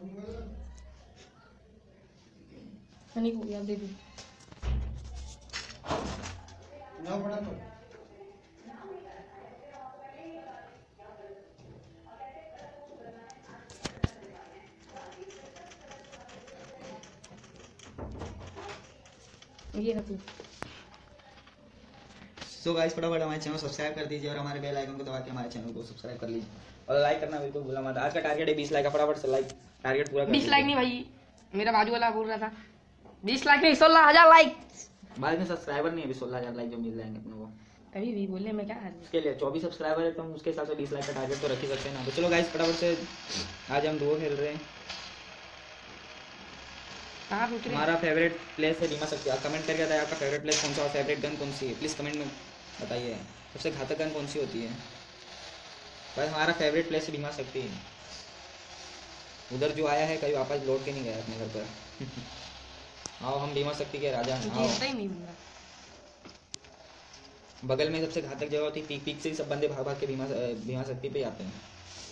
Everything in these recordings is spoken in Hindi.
नहीं हो गया, दे दो ना बड़ा तो ये रख लो। सो गाइस फटाफट हमारे चैनल को सब्सक्राइब कर दीजिए और हमारे बेल आइकन को दबा के हमारे चैनल को सब्सक्राइब कर लीजिए और लाइक करना बिल्कुल भूला मत। आज का टारगेट है 20 लाइक का, फटाफट से लाइक टारगेट पूरा कर 20 लाइक नहीं भाई, मेरा बाजू वाला बोल रहा था 20 लाइक नहीं 16,000 लाइक। बाद में सब्सक्राइबर नहीं है, अभी 16,000 लाइक जो मिल जाएंगे अपने को। अभी भी बोले मैं क्या हाल उसके लिए 24 सब्सक्राइबर है तो हम उसके हिसाब से 20 लाइक का टारगेट तो रख ही सकते हैं ना। तो चलो गाइस फटाफट से आज हम डुओ खेल रहे हैं। कहाँ रुक रहे? हमारा फेवरेट प्लेस है बीमा शक्ति। आप कमेंट करके बताइए आपका फेवरेट प्लेस कौन सा और फेवरेट गन कौन सी है, प्लीज़ कमेंट में बताइए। सबसे घातक गन कौन सी होती है? बस हमारा फेवरेट प्लेस है बीमा शक्ति। उधर जो आया है कभी वापस लौट के नहीं गया अपने घर पर। आओ हम बीमा शक्ति के राजा हैं। आओ। जीतता ही नहीं बंदा। बगल में सबसे घातक जगह होती है, पीक पीक से ही सब बंदे भाग भाग के बीमा शक्ति पे आते हैं।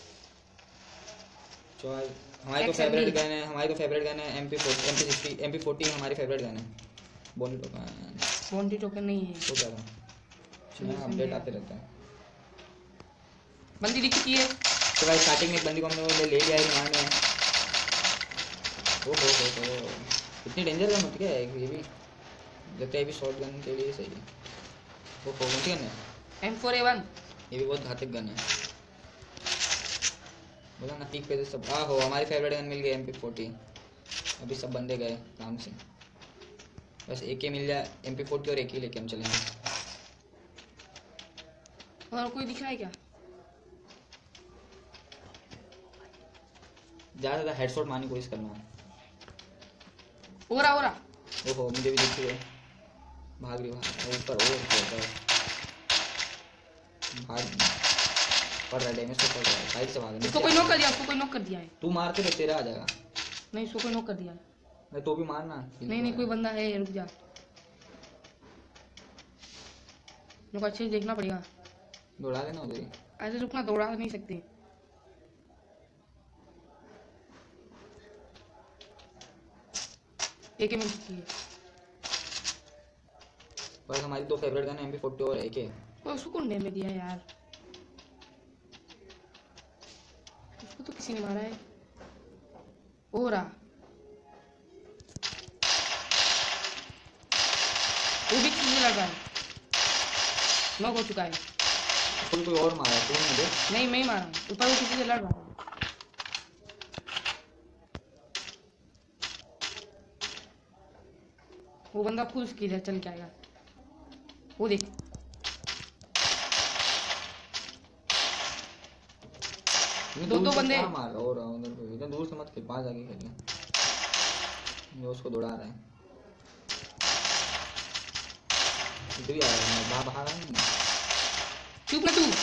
हमारी तो फेवरेट गन है, हमारी तो फेवरेट गन है MP40 हमारी फेवरेट गन है। बॉन्डी टोकन नहीं है तो क्या था, अपडेट आते रहता है। बंदी दिखती है तो भाई स्टार्टिंग में एक बंदी को हमने ले लिया है रिमांड में। ओ इतनी डेंजर गन होती है ये भी, लगता है ये भी शॉर्ट गन के लिए सही है। वो कौन सी गन है? M4A1। ये भी बहुत घातक गन है। बोला ना पीक पे तो सब हो। हमारी फेवरेट गन मिल गई MP40। अभी सब बंदे गए काम से, बस एक ही मिल जाए MP40 और एक ही लेके हम चलेंगे। और कोई दिख रहा है क्या? ज़्यादा हेडशॉट मारने की कोशिश करना। ओरा ओहो मुझे भी दिख रही है, भाग रही ऊपर भाग पड़ रहा है, डैमेज तो पड़ रहा है, साइड से भाग। उसको कोई नॉक कर दिया, उसको कोई नॉक कर दिया है। तू मारते रहे तेरा आ जाएगा। नहीं उसको कोई नॉक कर दिया है। नहीं तो भी मारना। नहीं कोई बंदा है, रुक जा, मेरे को अच्छे से देखना पड़ेगा। दौड़ा देना उधर ही। ऐसे रुकना, दौड़ा नहीं सकते। AK मिल सकती है। बस हमारी दो फेवरेट गन है MP40 और AK। उसको कौन डैमेज दिया यार? उसको तो किसी ने मारा है। ओरा वो भी किसी ने लगा है, नॉक हो चुका है। कोई और मारा है तूने मुझे? नहीं मैं ही मारा हूँ, ऊपर वो किसी से लड़ रहा है। वो बंदा फुल स्किल है, चल के आएगा। वो देख दो बंदे मार रहा हो उधर को, इधर दूर से मत खेल, पास आके खेल। ये उसको दौड़ा रहा है, इधर ही आ रहा है, बाहर आ रहा है। चुप ना तू।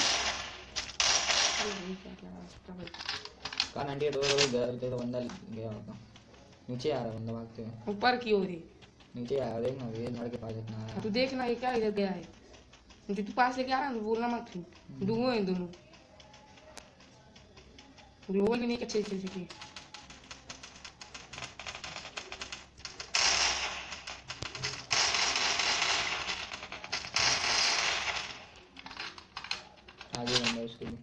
का 98 घर तो बंदा गया होगा। नीचे आ रहा है बंदा भागते हुए, ऊपर की ओर है। नीचे आ रहा, देखना ये झाड़ के पास इतना आ रहा है। तू देखना ये क्या इधर गया है। तू पास लेके आ रहा है, बोलना मत तू। डुओ है दोनों, ग्लोबल भी नहीं अच्छे चल सके। आगे बंदा उसके लिए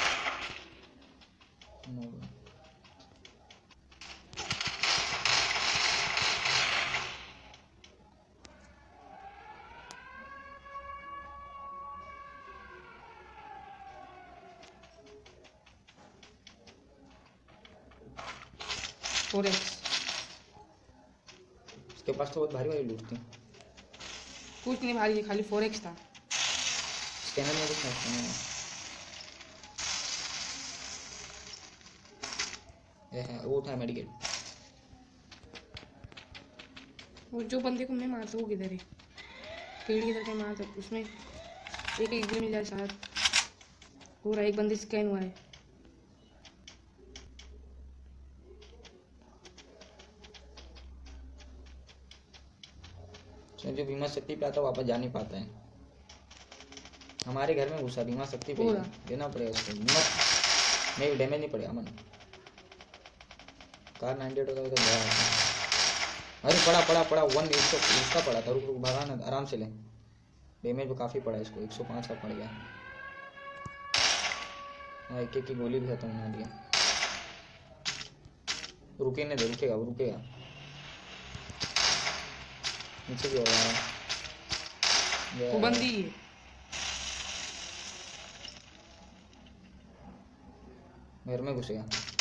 उसके पास तो बहुत भारी भारी लूट थी। कुछ नहीं भारी, खाली 4x था। स्कैनर में कुछ नहीं है, वो था मेडिकेट। वो जो बंदे को मैं मारता वो किधर है? पेड़ किधर के मारता उसमें एक इधर मिल जाए शायद। पूरा एक बंदे स्कैन हुआ है। जो बीमा शक्ति पे आता वापस जा नहीं पाता है। हमारे घर में घुसा बीमा शक्ति पे देना पड़ेगा उसको। नहीं डैमेज नहीं पड़ेगा। अमन कार 98 होता है तो गया। अरे पड़ा पड़ा पड़ा 1 इसका पड़ा था। रुक रुक भगा ना, आराम से ले। डैमेज भी काफ़ी पड़ा इसको, 105 का पड़ गया। एक एक की गोली भी खत्म होना दिया। रुके नहीं दे, रुकेगा वो रुकेगा। नीचे भी होगा वो बंदी है। घर में घुसेगा।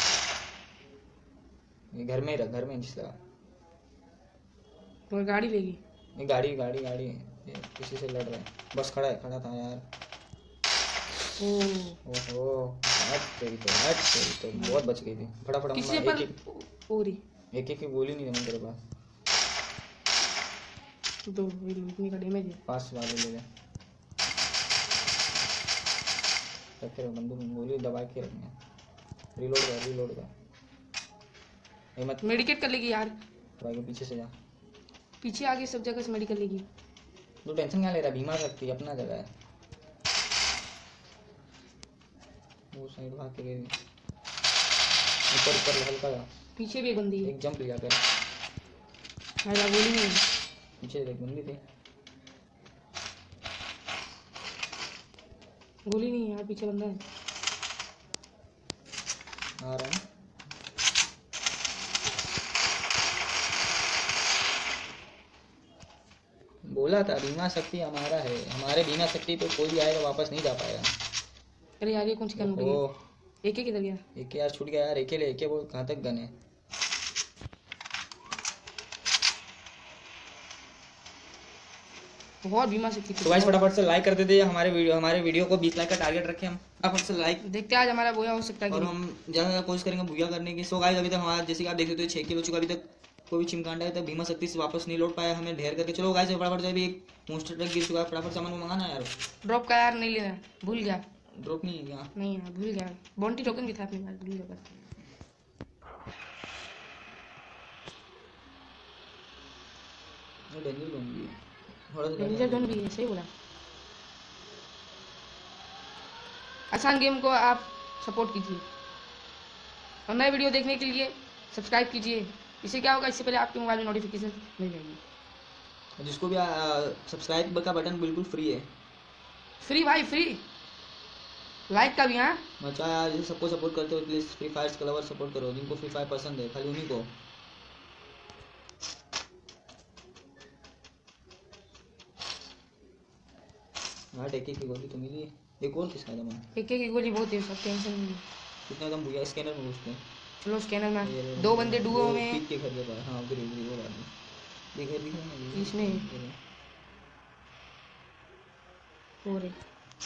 ये घर में ही रख, घर में जिस लगा। और गाड़ी लेगी। ये गाड़ी गाड़ी गाड़ी ये किसी से लड़ रहा है। बस खड़ा है, खड़ा था यार। ओहो हट तेरी तो बहुत बच गई थी। फटाफट किसी पर पूरी एक की गोली नहीं है तेरे पास। दो इतनी का डैमेज है। पास वाले ले ले। रखे बंदूक में गोली दबा के रखना। रिलोड कर। ये मत मेडिकेट कर लेगी यार। भाई पीछे से जा। पीछे आगे सब जगह से मेडिकल लेगी। तू टेंशन क्या ले रहा? बीमा सकती अपना जगह है। वो साइड भाग के गई। ऊपर हल्का जा। पीछे भी एक बंदी है। एक जंप लिया कर। मेरा गोली नहीं है। पीछे एक बंदी थी। गोली नहीं है यार, पीछे बंदा है। आ रहा है। बोला था बीमा शक्ति हमारा है। हमारे बीमा शक्ति पे कोई भी आएगा वापस नहीं जा पाएगा। अरे यार ये कौन सी गन हो गई है? एक किधर गया? एक यार छूट गया यार। एक ले, एक वो घातक गन है। बहुत बीमा से तो गाइस फटाफट से लाइक कर देते हैं। हमारे वीडियो को 20 लाइक का टारगेट रखे हम। फटाफट से लाइक देखते हैं आज हमारा बोया हो सकता है और कि हम ज़्यादा कोशिश करेंगे भूया करने की। सो गाइस अभी तक हमारा जैसे कि आप देख सकते हो 6 किलो चुका। अभी तक कोई भी चिमकांडा है तक बीमा शक्ति से वापस नहीं लौट पाया। हमें ढेर करके चलो गाइस फटाफट से। अभी एक मोस्टर ट्रक गिर चुका है। फटाफट सामान को मंगाना यार। ड्रॉप का यार नहीं लेना, भूल गया। ड्रॉप नहीं है क्या? नहीं यार भूल गया। बॉन्टी टोकन भी था अपने पास, भूल गया। डेंजर जोन भी है थोड़ा सा। डेंजर जोन भी है, सही बोला। आसान गेम को आप सपोर्ट कीजिए और नए वीडियो देखने के लिए सब्सक्राइब कीजिए। इससे क्या होगा, इससे पहले आपके मोबाइल में नोटिफिकेशन मिल जाएगी। जिसको भी सब्सक्राइब का बटन बिल्कुल फ्री है। फ्री भाई फ्री। लाइक का भी। हाँ मचा यार जैसे सबको सपोर्ट करते हो प्लीज फ्री फायर क्लवर सपोर्ट करो। जिनको फ्री फायर पसंद है खाली उन्हीं को। हाँ टेकी की गोली तो मिली। एक और किसका दम है? एक की गोली बहुत है, सब टेंशन नहीं है। कितना दम भूया? स्कैनर में घुसते हैं। चलो स्कैनर में 2 बंदे डुओ में। पीक के घर के पास। हाँ उधर ही वो आदमी दिख रहा है इसमें हो रहे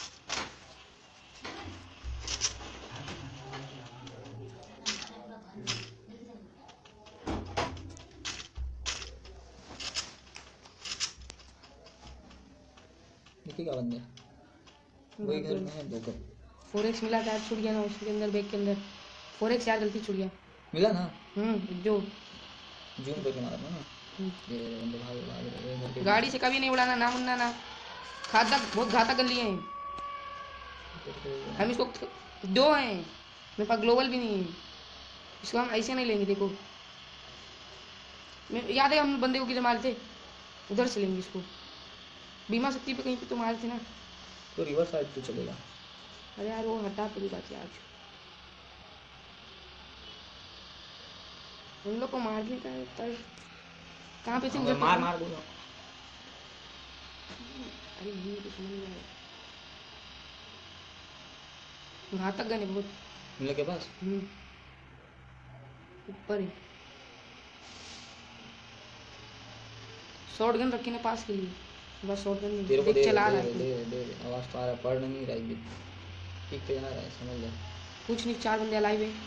देखिए क्या बंदे वही घर में है। 2 कप 4x मिला था, छूट गया ना उसके अंदर, बैग के अंदर 4x यार गलती छूट गया। मिला ना? जो जूम करके मारा था ना। ये बंदे भाग रहे हैं। गाड़ी से कभी नहीं उड़ाना ना मुन्ना ना। घातक, बहुत घातक कर लिए हैं हम इसको। 2 हैं मेरे पास, ग्लोबल भी नहीं है। इसको हम ऐसे नहीं लेंगे। देखो मैं याद है हम बंदे को किधर मारे थे, उधर से लेंगे इसको। बीमा शक्ति पे कहीं पे तो मारे थे ना। तो रिवर्स साइड पे चलेगा। अरे यार वो हटा पूरी बात है। आज उन लोग को मारने का है। कहाँ पे थे? उधर मार मार बोलो। अरे ये तो समझ में आया। घातक गन है बहुत। मिला के पास ऊपर है। शॉर्ट गन रखी ना पास के लिए, बस शॉर्ट गन तेरे को देख चला रहा दे है। दे आवाज तो आ रहा है। पढ़ नहीं रहा है। ठीक पे जा रहा है समझ जा। कुछ नहीं, 4 बंदे अलाइव है।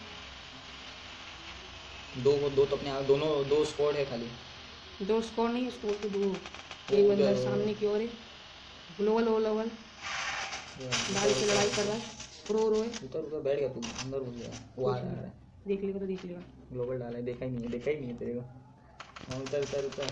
2 तो अपने आप दोनों 2 स्क्वाड है खाली। 2 स्कोर नहीं, स्कोर तो 2। एक बंदा सामने की ओर है, ग्लोबल ओ लेवल गाड़ी से लड़ाई कर रहा है। प्रो रो है। उधर बैठ गया तू, अंदर घुस गया। वो आ रहा है। देख लेगा तो देख लेगा। ग्लोबल डाला है, देखा ही नहीं है तेरे को। हाँ उतर।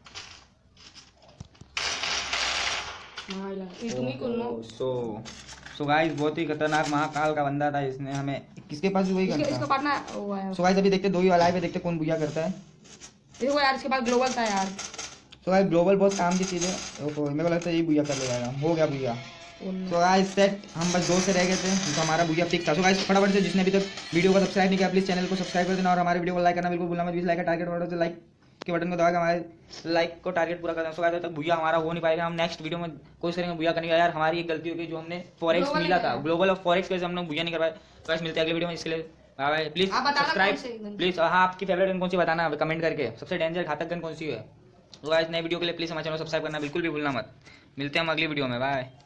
हाँ यार ये तुम्ही को नो। सो सो गाइस बहुत ही खतरनाक महाकाल का बंदा था, इसने हमें किसके पास भी वही इसको करता। काटना वो है। सो गाइस अभी देखते 2 ही वाला पे, देखते कौन बुया करता है। देखो यार इसके पास ग्लोबल था यार। तो गाइस ग्लोबल बहुत काम की चीज है। ओहो मेरे को लगता है ये बुया कर लेगा, हो गया बुया। तो गाइस सेट, हम बस 2 से रह गए थे तो हमारा बुया फिक्स था। तो गाइस फटाफट से जिसने अभी तक वीडियो को सब्सक्राइब नहीं किया प्लीज चैनल को सब्सक्राइब कर देना और हमारे वीडियो को लाइक करना बिल्कुल भूलना मत। 20 लाइक का टारगेट बढ़ा तो लाइक के बटन को दबा के हमारे लाइक को टारगेट पूरा कर देना। सो गाइस तक बुया हमारा हो नहीं पाएगा, हम नेक्स्ट वीडियो में कोशिश करेंगे बुया करने का। यार हमारी एक गलती हो गई जो हमने फॉरेक्स Global मिला नहीं था, किया। ग्लोबल और फॉरेक्स की वजह से हमने बुया नहीं कर पाए। तो गाइस मिलते हैं अगले वीडियो में, इसके लिए बाय बाय। प्लीज आप बताना सब्सक्राइब कौन से गन। प्लीज। हाँ आपकी फेवरेट गन कौन सी बताना कमेंट करके, सबसे डेंजर घातक गन कौन सी है। तो गाइस नए वीडियो के लिए प्लीज हमारे चैनल को सब्सक्राइब करना बिल्कुल भी भूलना मत। मिलते हैं हम अगली वीडियो में, बाय।